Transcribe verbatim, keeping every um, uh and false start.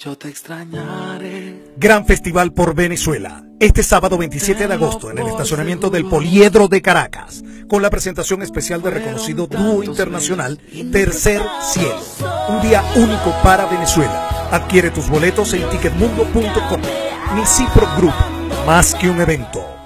Yo te extrañaré. Gran Festival por Venezuela. Este sábado veintisiete de agosto en el estacionamiento del Poliedro de Caracas, con la presentación especial del reconocido dúo internacional Tercer Cielo. Un día único para Venezuela. Adquiere tus boletos en ticketmundo punto com. Nisipro Group, más que un evento.